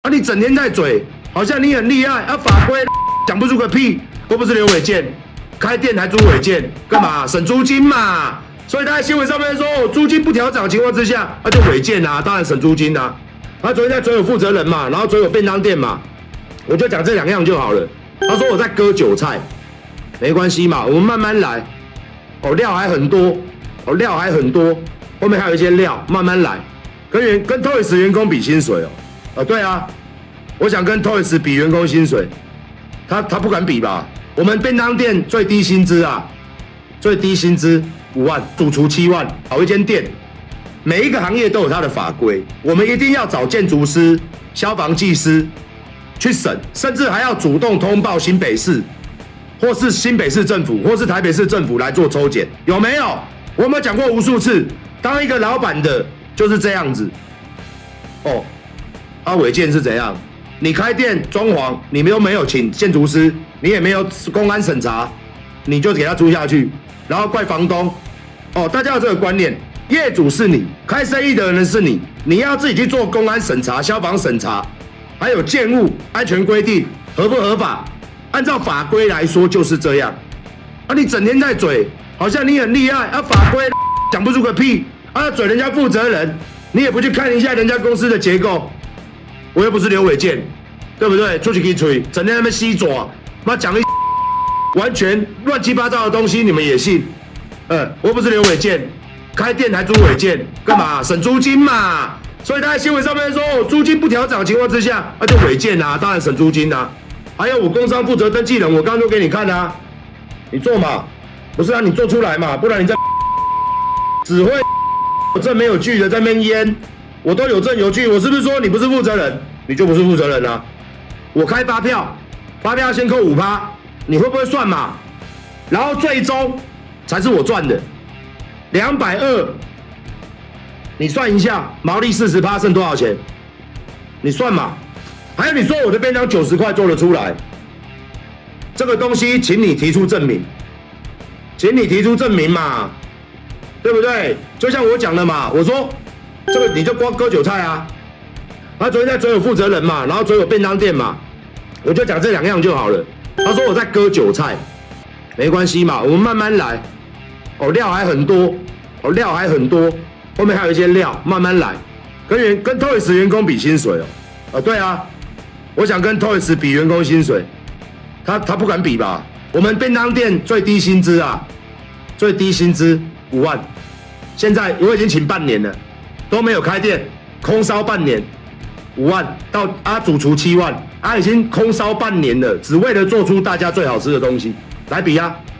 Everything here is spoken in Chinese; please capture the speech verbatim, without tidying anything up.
啊，你整天在嘴，好像你很厉害啊，法规讲不出个屁，都不是刘伟健，开店还租违建，干嘛？省租金嘛。所以他在新闻上面说，租金不调涨的情况之下，那、啊、就违建啊，当然省租金啊。他昨天在嘴有负责人嘛，然后嘴有便当店嘛，我就讲这两样就好了。他说我在割韭菜，没关系嘛，我们慢慢来。哦，料还很多，哦，料还很多，后面还有一些料，慢慢来。跟员跟 Toys 员工比薪水哦，啊，对啊，我想跟 Toys 比员工薪水，他他不敢比吧？我们便当店最低薪资啊，最低薪资五万，主厨七万，好一间店。每一个行业都有它的法规，我们一定要找建筑师、消防技师去审，甚至还要主动通报新北市，或是新北市政府，或是台北市政府来做抽检，有没有？我有没有讲过无数次？当一个老板的就是这样子。哦，啊，违建是怎样？你开店装潢，你们又没有请建筑师，你也没有公安审查，你就给他租下去，然后怪房东。哦，大家有这个观念。业主是你，开生意的人是你，你要自己去做公安审查、消防审查，还有建物安全规定合不合法？按照法规来说就是这样。啊，你整天在嘴，好像你很厉害啊，法规讲不出个屁啊，嘴人家负责人，你也不去看一下人家公司的结构。我又不是刘伟健，对不对？出去给吹，整天在那边吸爪，妈讲一完全乱七八糟的东西，你们也信？呃，我又不是刘伟健。开店还租违建，干嘛？省租金嘛。所以他在新闻上面说，租金不调涨的情况之下，那、啊、就违建啊，当然省租金啊。还有我工商负责登记人，我刚刚都给你看啊，你做嘛？不是啊，你做出来嘛，不然你在只会有证没有据的在那边淹，我都有证有据，我是不是说你不是负责人，你就不是负责人啊？我开发票，发票先扣五趴，你会不会算嘛？然后最终才是我赚的。两百二，你算一下，毛利四十趴剩多少钱？你算嘛。还有你说我的便当九十块做得出来，这个东西，请你提出证明，请你提出证明嘛，对不对？就像我讲的嘛，我说这个你就光割韭菜啊。他昨天在嘴有负责人嘛，然后嘴有便当店嘛，我就讲这两样就好了。他说我在割韭菜，没关系嘛，我们慢慢来。哦，料还很多，哦，料还很多，后面还有一些料，慢慢来。跟员跟 Toys 员工比薪水哦，啊，对啊，我想跟 Toys 比员工薪水，他他不敢比吧？我们便当店最低薪资啊，最低薪资五万，现在我已经请半年了，都没有开店，空烧半年，五万到啊主厨七万，啊已经空烧半年了，只为了做出大家最好吃的东西，来比啊！